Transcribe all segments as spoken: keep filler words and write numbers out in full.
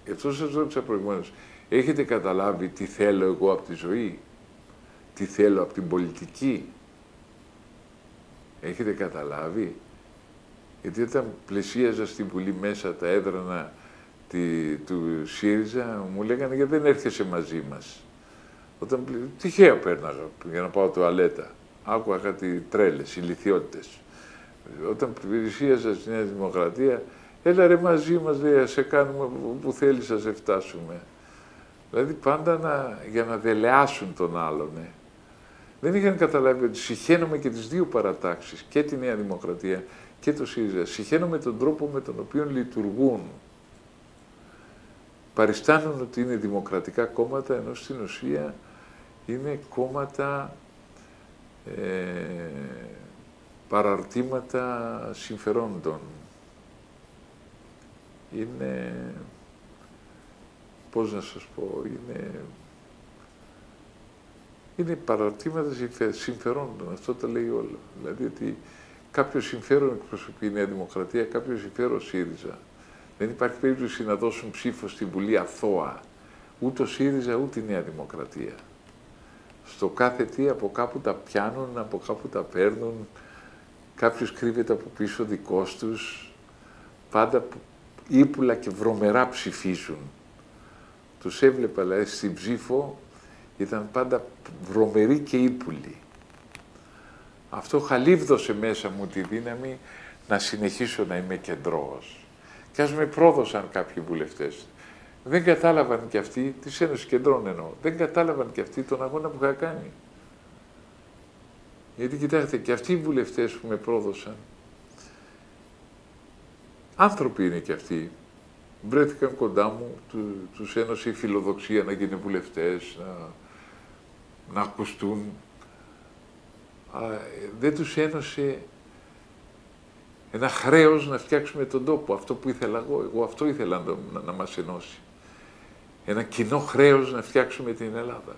Γι' αυτό σας ρώτησα προηγουμένως. Έχετε καταλάβει τι θέλω εγώ από τη ζωή, τι θέλω από την πολιτική. Έχετε καταλάβει. Γιατί όταν πλησίαζα στην Βουλή μέσα τα έδρανα τη, του ΣΥΡΙΖΑ, μου λέγανε γιατί δεν έρχεσαι μαζί μας. Όταν πλη... Τυχαία πέρναγα για να πάω τουαλέτα. Άκουγα κάτι τρέλες, ηλιθιότητες. Όταν πλησίαζα στη Νέα Δημοκρατία, έλα ρε μαζί μας, λέει, σε κάνουμε που θέλεις, να σε φτάσουμε. Δηλαδή πάντα να, για να δελεάσουν τον άλλον. Ε. Δεν είχαν καταλάβει ότι συχαίνομαι και τις δύο παρατάξεις, και τη Νέα Δημοκρατία και το ΣΥΡΙΖΑ. Συχαίνομαι τον τρόπο με τον οποίο λειτουργούν. Παριστάνουν ότι είναι δημοκρατικά κόμματα, ενώ στην ουσία είναι κόμματα, ε, παραρτήματα συμφερόντων. Είναι, πώς να σας πω, είναι, είναι παραρτήματα συμφερόντων, αυτό το λέει όλο. Δηλαδή ότι κάποιο συμφέρον εκπροσωπεί η Νέα Δημοκρατία, κάποιο συμφέρον ο ΣΥΡΙΖΑ. Δεν υπάρχει περίπτωση να δώσουν ψήφο στη Βουλή αθώα, ούτε ο ΣΥΡΙΖΑ ούτε η Νέα Δημοκρατία. Στο κάθε τι από κάπου τα πιάνουν, από κάπου τα παίρνουν, κάποιος κρύβεται από πίσω δικός τους, πάντα ύπουλα και βρωμερά ψηφίζουν. Τους έβλεπα, δηλαδή, στην ψήφο ήταν πάντα βρωμεροί και ύπουλοι. Αυτό χαλίβδωσε μέσα μου τη δύναμη να συνεχίσω να είμαι κεντρώος. Και ας με πρόδωσαν κάποιοι βουλευτές. Δεν κατάλαβαν και αυτοί, της Ένωσης Κεντρών εννοώ, δεν κατάλαβαν και αυτοί τον αγώνα που είχα κάνει. Γιατί κοιτάξτε, και αυτοί οι βουλευτές που με πρόδωσαν, άνθρωποι είναι και αυτοί. Βρέθηκαν κοντά μου, του, τους ένωσε η φιλοδοξία να γίνουν βουλευτές, να, να ακουστούν. Α, δεν τους ένωσε ένα χρέος να φτιάξουμε τον τόπο, αυτό που ήθελα εγώ. Εγώ αυτό ήθελα να, να, να μας ενώσει. Ένα κοινό χρέος να φτιάξουμε την Ελλάδα.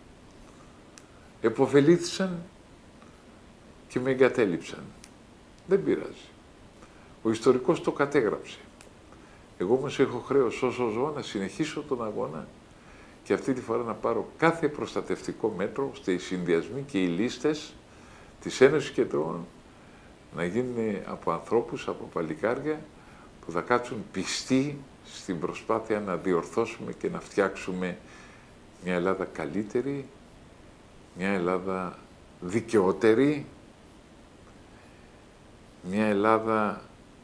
Επωφελήθησαν και με εγκατέλειψαν. Δεν πειράζει. Ο ιστορικός το κατέγραψε. Εγώ όμως έχω χρέος όσο ζω να συνεχίσω τον αγώνα και αυτή τη φορά να πάρω κάθε προστατευτικό μέτρο, ώστε οι συνδυασμοί και οι λίστες της Ένωσης Κεντρών να γίνουν από ανθρώπους, από παλικάρια που θα κάτσουν πιστοί στην προσπάθεια να διορθώσουμε και να φτιάξουμε μια Ελλάδα καλύτερη, μια Ελλάδα δικαιότερη, μια Ελλάδα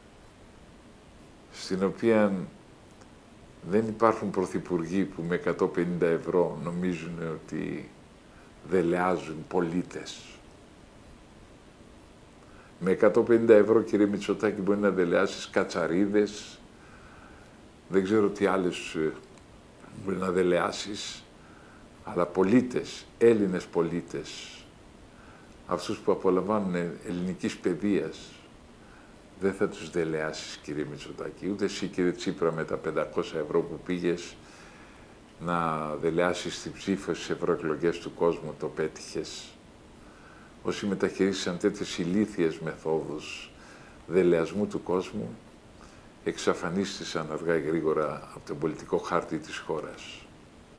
στην οποία δεν υπάρχουν πρωθυπουργοί που με εκατόν πενήντα ευρώ νομίζουν ότι δελεάζουν πολίτες. Με εκατόν πενήντα ευρώ, κύριε Μητσοτάκη, μπορεί να δελεάσεις κατσαρίδες, δεν ξέρω τι άλλες μπορεί να δελεάσεις, αλλά πολίτες, Έλληνες πολίτες, αυτούς που απολαμβάνουν ελληνικής παιδείας, δεν θα τους δελεάσεις, κύριε Μητσοτάκη. Ούτε εσύ, κύριε Τσίπρα, με τα πεντακόσια ευρώ που πήγες να δελεάσεις την ψήφο στις ευρωεκλογές του κόσμου, το πέτυχες. Όσοι μεταχειρίστηκαν τέτοιες ηλίθιες μεθόδους δελεασμού του κόσμου, εξαφανίστησαν αργά ή γρήγορα από τον πολιτικό χάρτη της χώρας.